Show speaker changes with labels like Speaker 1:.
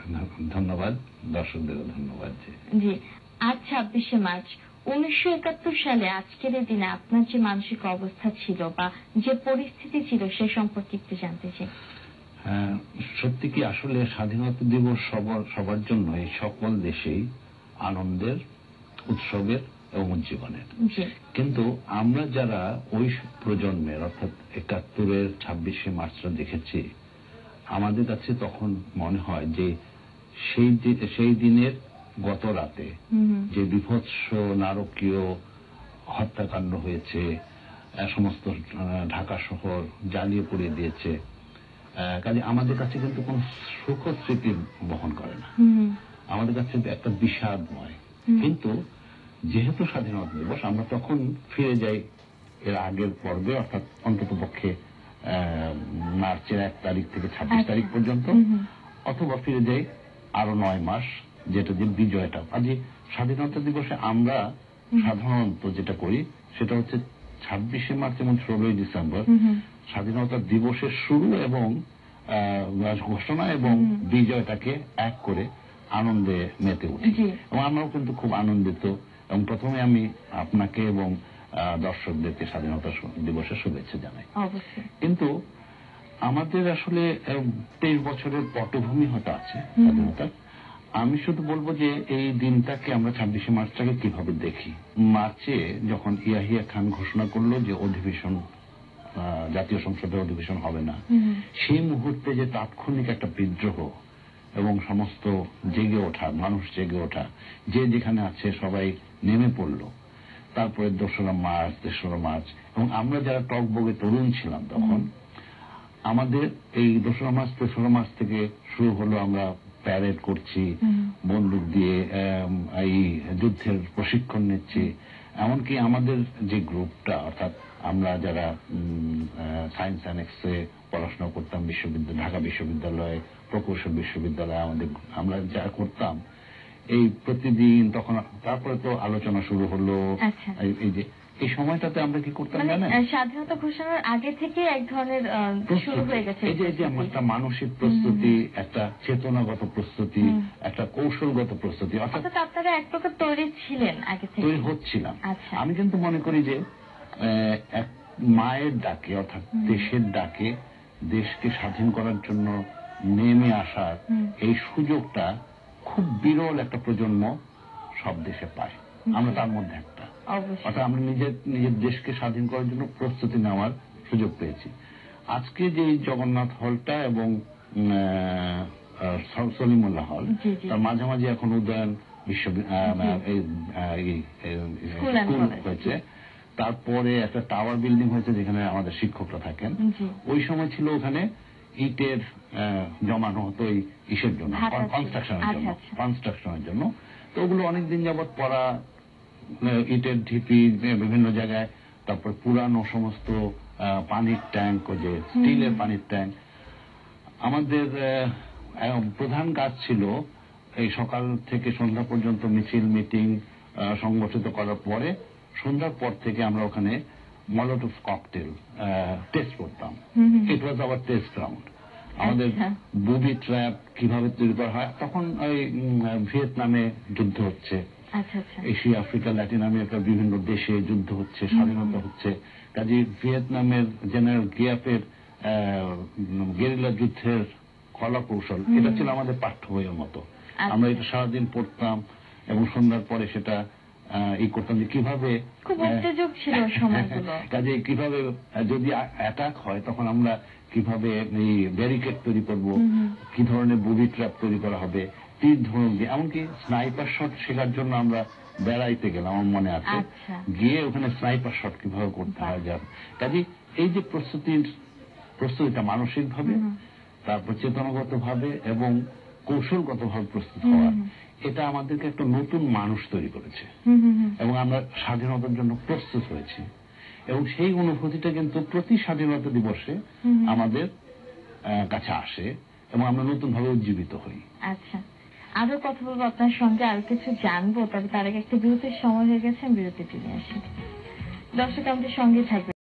Speaker 1: ধন্যবাদ, দর্শকদেরও ধন্যবাদ।
Speaker 2: জি, আজ 26শে মার্চ 1971 সালে আজকের এই দিনে আপনার যে মানসিক অবস্থা ছিল বা যে পরিস্থিতি ছিল সে সম্পর্কে একটু জানতে চাই।
Speaker 1: সত্যি কি আসলে স্বাধীনতা দিবস সবার জন্য এই সকল দেশেই আনন্দের, উৎসবের এবং উজ্জীবনের। কিন্তু আমরা যারা ওই প্রজন্মের অর্থাৎ 71-এর 26শে মার্চটা দেখেছি, আমাদের কাছে তখন মনে হয় যে সেই দিনের গত রাতে যে বিভৎস নারকীয় হত্যাকাণ্ড হয়েছে, সমস্ত ঢাকা শহর জ্বালিয়ে পুড়িয়ে দিয়েছে, কাজে আমাদের কাছে কিন্তু কোন সুখ স্মৃতি বহন করে না, আমাদের কাছে একটা বিষাদময়। কিন্তু যেহেতু স্বাধীনতা দিবস, আমরা তখন ফিরে যাই এর আগের পর্বে, অর্থাৎ অন্তত পক্ষে মার্চের 1 তারিখ থেকে 26 তারিখ পর্যন্ত, অথবা ফিরে যাই আরো 9 মাস, যেটা যে বিজয়টা। আজ স্বাধীনতা দিবসে আমরা সাধারণত যেটা করি সেটা হচ্ছে 26শে মার্চ এবং 16ই ডিসেম্বর স্বাধীনতা দিবসের শুরু এবং ঘোষণা এবং বিজয়টাকে এক করে আনন্দে মেতে উঠি, এবং আমরাও কিন্তু খুব আনন্দিত। এবং প্রথমে আমি আপনাকে এবং দর্শকদেরকে স্বাধীনতা দিবসের শুভেচ্ছা জানাই। কিন্তু আমাদের আসলে 23 বছরের পটভূমি হয়তো আছে স্বাধীনতার। আমি শুধু বলবো যে এই দিনটাকে আমরা 26শে মার্চটাকে কিভাবে দেখি। মার্চে যখন ইয়াহিয়া খান ঘোষণা করলো যে অধিবেশন, জাতীয় সংসদের অধিবেশন হবে না, সেই মুহূর্তে যে তাৎক্ষণিক একটা বিদ্রোহ এবং সমস্ত জেগে ওঠা, মানুষ জেগে ওঠা, যে যেখানে আছে সবাই নেমে পড়ল। তারপরে 2রা মার্চ, 3রা মার্চ, এবং আমরা যারা টকবগে তরুণ ছিলাম তখন, আমাদের এই 2রা মার্চ 3রা মার্চ থেকে শুরু হলো, আমরা প্যারেড করছি, বন্দুক দিয়ে এই যুদ্ধের প্রশিক্ষণ নিচ্ছি। এমনকি আমাদের যে গ্রুপটা, অর্থাৎ আমরা যারা সায়েন্স অ্যানেক্সে পড়াশোনা করতাম, ঢাকা বিশ্ববিদ্যালয়ে, প্রকৌশল বিশ্ববিদ্যালয়ে আমরা যা করতাম, এই প্রতিদিন তখন, তারপরে তো আলোচনা শুরু হলো। এই যে এই সময়টাতে আমরা কি করতাম জানেন,
Speaker 2: স্বাধীনতা ঘোষণার আগে থেকে এক ধরনের শুরু হয়ে গেছে
Speaker 1: এই যে একটা মানসিক প্রস্তুতি, একটা চেতনাগত প্রস্তুতি, একটা কৌশলগত প্রস্তুতি,
Speaker 2: অর্থাৎ আপনারা এক প্রকার তৈরি ছিলেন, আগে থেকে
Speaker 1: তৈরি হচ্ছিলাম। আমি কিন্তু মনে করি যে এক মায়ের ডাকে, অর্থাৎ দেশের ডাকে, দেশকে স্বাধীন করার জন্য নেমে আসার এই সুযোগটা খুব বিরল একটা প্রজন্ম সব দেশে পায়। আমরা তার মধ্যে একটা, অর্থাৎ আমরা নিজের দেশকে স্বাধীন করার জন্য প্রস্তুতি নেওয়ার সুযোগ পেয়েছি। আজকে যে জগন্নাথ হলটা এবং সলিমুল্লাহ হল, তার মাঝামাঝি এখন উদয়ন স্কুল হয়েছে, তারপরে একটা টাওয়ার বিল্ডিং হয়েছে যেখানে আমাদের শিক্ষকরা থাকেন। ওই সময় ছিল ওখানে ইটের জমানো হতো এই ইসের জন্য, কনস্ট্রাকশনের জন্য। তো ওগুলো অনেকদিন যাবৎ পড়া, ইটের ঢিপি বিভিন্ন জায়গায়, তারপর পুরানো সমস্ত পানির ট্যাঙ্ক, ওই যে স্টিলের পানির ট্যাঙ্ক। আমাদের প্রধান কাজ ছিল এই সকাল থেকে সন্ধ্যা পর্যন্ত মিছিল, মিটিং সংগঠিত করার পরে, সন্ধ্যার পর থেকে আমরা ওখানে মলোটভ ককটেল টেস্ট করতাম। It was our test ground. আমাদের বুবি ট্র্যাপ কিভাবে তৈরি করা হয়, তখন ওই ভিয়েতনামে যুদ্ধ হচ্ছে, এশিয়া, আফ্রিকা, ল্যাটিন আমেরিকার বিভিন্ন দেশে যুদ্ধ হচ্ছে, স্বাধীনতা হচ্ছে। কাজে ভিয়েতনামের জেনারেল গিয়াপের গেরিলা যুদ্ধের কলা কৌশল, এটা ছিল আমাদের পাঠ্য বইয়ের মতো। আমরা এটা সারাদিন পড়তাম এবং সন্ধ্যার পরে সেটা করতাম যে কিভাবে, কাজে কিভাবে যদি অ্যাটাক হয় তখন আমরা কিভাবে এই ব্যারিকেড তৈরি করবো, কি ধরনের বুবি ট্র্যাপ তৈরি করা হবে, তীর ধনুক দিয়ে, এমনকি স্নাইপার শট শেখার জন্য আমরা বেড়াইতে গেলাম, আমার মনে আছে, গিয়ে ওখানে স্নাইপার শট কিভাবে করতে হয় যাবে। কাজে এই যে প্রস্তুতিটা মানসিকভাবে, তারপর চেতনাগত ভাবে এবং কৌশলগত ভাবে প্রস্তুত হওয়া, এটা আমাদেরকে একটা নতুন মানুষ তৈরি করেছে এবং আমরা স্বাধীনতার জন্য প্রস্তুত হয়েছি। এবং সেই অনুভূতিটা কিন্তু প্রতি স্বাধীনতা দিবসে আমাদের কাছে আসে এবং আমরা নতুন ভাবে উজ্জীবিত হই।
Speaker 2: আচ্ছা, আরো কথা বলবো আপনার সঙ্গে, আরো কিছু জানবো, তবে তার আগে একটা বিরতির সময় হয়ে গেছে, বিরতিটি নিয়ে আসি। দর্শক আমাদের সঙ্গে থাকবে।